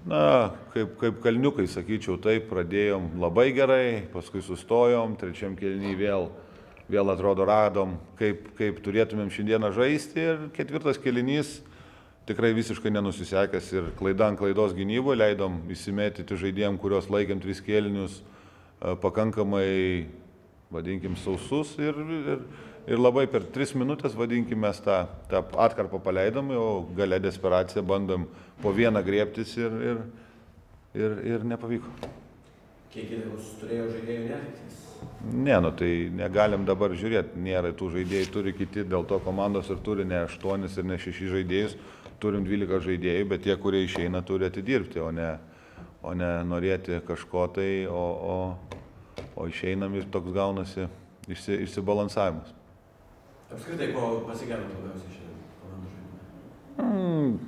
Na, kaip kalniukai, sakyčiau, taip, pradėjom labai gerai, paskui sustojom, trečiam kėlinį vėl atrodo radom, kaip turėtumėm šiandieną žaisti ir ketvirtas kėlinys tikrai visiškai nenusisekęs ir klaida ant klaidos gynyboje, leidom įsimėtyti žaidėjim, kuriuos laikėm 3 kėlinius pakankamai, vadinkim, sausus ir labai per 3 minutės, vadinkim, mes tą atkarpą paleidom, o gale desperaciją bandom po vieną griebtis ir nepavyko. Kiek įdėmus turėjo žaidėjų netiktis? Ne, tai negalim dabar žiūrėti, nėra tų žaidėjų, turi kiti, dėl to komandos ir turi ne 8 ir ne 6 žaidėjus, turim 12 žaidėjų, bet tie, kurie išeina, turi atidirbti, o ne norėti kažko tai, o išeinam ir toks gaunasi išsibalansavimas. Apskritai, ko pasigėdom labiausiai šiandien komandų žaidime?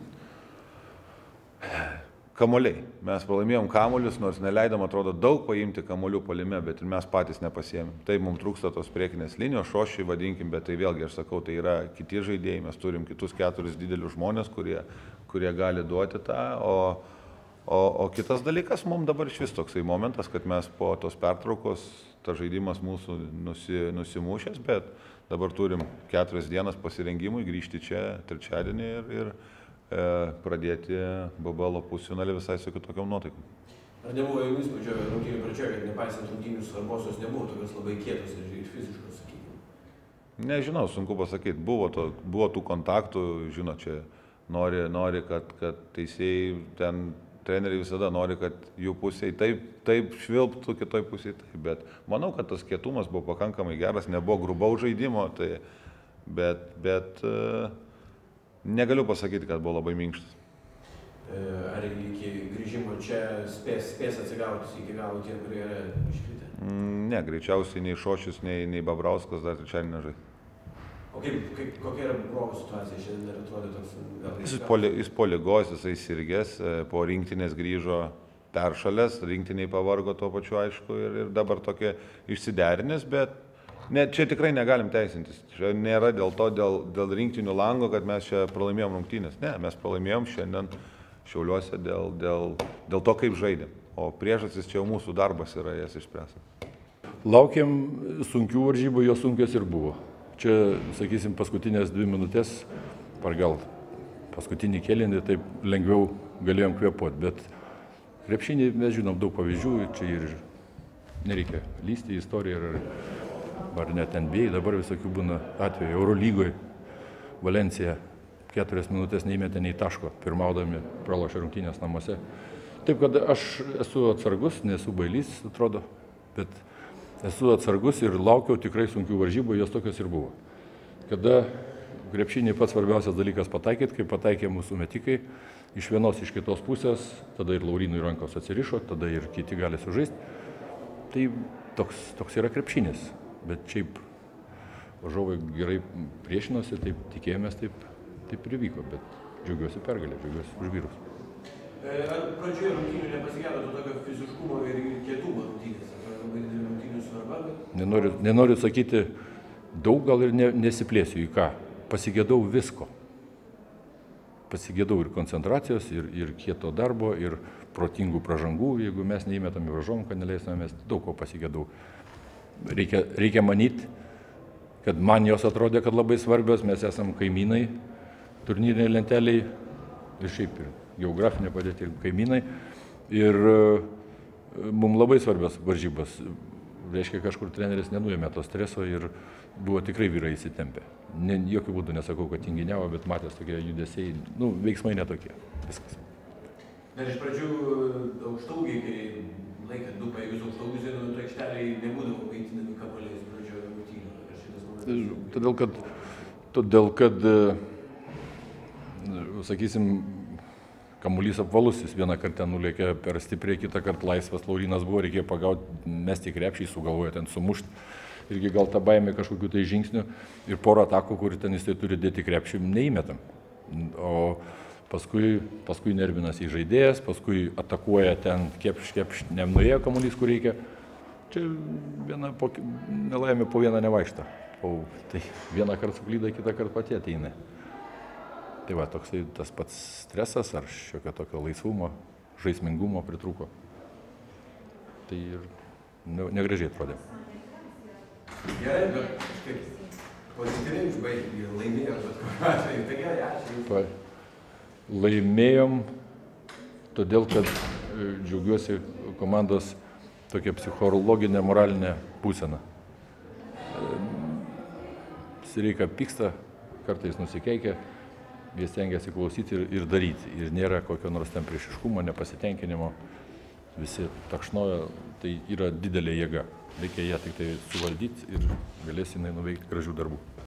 Kamuoliai. Mes pralaimėjom kamuolius, nors neleidom, atrodo, daug paimti kamuolių puolime, bet ir mes patys nepasiėmėm. Tai mums trūksta tos priekinės linijos, šošiai vadinkim, bet tai vėlgi, aš sakau, tai yra kiti žaidėjai, mes turim kitus 4 didelius žmonės, kurie gali duoti tą, o kitas dalykas, mums dabar iš vis toksai momentas, kad mes po tos pertraukos, tas žaidimas mūsų nusimušęs, bet dabar turim 4 dienas pasirengimui grįžti čia trečiadienį ir pradėti BBL pusfinalį visai su kitokiom nuotaikom. Ar nebuvo jums pačioje rungtynių pradžioje, kad nepaisant rungtynių svarbos, jos nebuvo tokios labai kietos ir fiziškos, sakykime? Nežinau, sunku pasakyti. Buvo tų kontaktų, žinot, čia nori kad teisėjai, ten treneriai visada nori, kad jų pusėje taip švilptų, kitoj pusėje taip. Bet manau, kad tas kietumas buvo pakankamai geras, nebuvo grubaus žaidimo, bet negaliu pasakyti, kad buvo labai minkštas. Ar iki grįžimo čia spės atsigauti iki galo tie, kurie yra iškritę? Ne, greičiausiai nei Šošius, nei Babrauskas dar trečiadienį nežaidė. O kokia yra Bobrovo situacija šiandien ir atrodo toks? Jis po ligos, jisai sirgęs, po rinktinės grįžo peršalęs, rinktiniai pavargo tuo pačiu aišku ir dabar tokie išsiderinęs, bet čia tikrai negalim teisintis. Čia nėra dėl rinktinių lango, kad mes čia pralaimėjom rungtynės. Ne, mes pralaimėjom šiandien Šiauliuose dėl to, kaip žaidėm. O priežastis čia jau mūsų darbas yra jas išspręsti. Laukiam sunkių varžybų, jos sunkios ir buvo. Čia, sakysim, paskutinės 2 minutės, gal paskutinį kėlinį, taip lengviau galėjom kvėpuoti, bet krepšinį mes žinom daug pavyzdžių, čia ir nereikia lysti į istoriją ar net NBA, dabar visokių būna atveju. Eurolygoje Valencija 4 minutės neįmetė nei taško, pirmaudami pralošė rungtynės namuose. Taip, kad aš esu atsargus, nesu bailys, atrodo, bet esu atsargus ir laukiau tikrai sunkių varžybų, jos tokios ir buvo. Kada krepšinį pats svarbiausias dalykas pataikyti, kaip pataikė mūsų metikai, iš vienos, iš kitos pusės, tada ir Laurinui rankos atsirišo, tada ir kiti gali sužaisti. Tai toks yra krepšinis. Bet šiaip varžovai gerai priešinosi, taip tikėjomės, taip ir vyko, bet džiaugiuosi pergalę, džiaugiuosi už vyrus. Ar pradžioje rungtynių nepasigėdo to tokio fiziškumo ir kietumo rungtynės? Ar labai didelė rungtynių svarba? Nenoriu sakyti daug, gal ir nesiplėsiu į ką. Pasigėdau visko. Pasigėdau ir koncentracijos, ir kieto darbo, ir protingų pražangų, jeigu mes neįmetam į varžovom, kad neleisime, mes daug ko pasigėdau. Reikia manyti, kad man jos atrodė, kad labai svarbios, mes esam kaimynai, turnyriniai lenteliai ir šiaip ir geografinė padėtė kaimynai. Ir mums labai svarbios varžybos. Reiškia, kažkur treneris nenuėmė to streso ir buvo tikrai vyrai įsitempę. Jokių būdų nesakau, kad tinginiavo, bet matęs tokie judesiai, veiksmai netokie. Viskas. Dar iš pradžių aukštaugiai, kai laikant 2 pajėgius aukštaugius, vienų aikšteliai nebūdavo kaitinami kamuoliais pradžioje rungtynių. Ar šitas momentas? Todėl kad, sakysim, kamuolys apvalusis, vieną kartą nulėkė per stipriai, kitą kartą laisvas Laurinas buvo, reikėjo pagauti, mesti krepšį, sugalvojo ten sumušti. Irgi gal tą baimę kažkokių tai žingsnių ir porą atakų, kur ten jis tai turi dėti krepšį, neįmetam. O paskui nervinasi žaidėjas, paskui atakuoja ten kepš, nenuėjo kamuolys, kur reikia. Čia nelaimė po vieną nevaikštą. Tai vieną kartą suklyda, kitą kartą pati ateina. Tai va, toksai tas pats stresas ar šiokio tokio laisvumo žaismingumo pritrūko. Tai ir negražiai atrodė. Gerai, bet kažkaip pozityviai užbaigti, laimėjo, bet kokiu atveju. Tai gerai, ačiū. Laimėjom, todėl kad džiaugiuosi komandos tokia psichologinė, moralinė būsena. Sireika pyksta, kartais nusikeikia, jie stengiasi klausyti ir daryti. Ir nėra kokio nors ten priešiškumo, nepasitenkinimo. Visi takšnoja, tai yra didelė jėga. Reikia ją tik tai suvaldyti ir galės jinai nuveikti gražių darbų.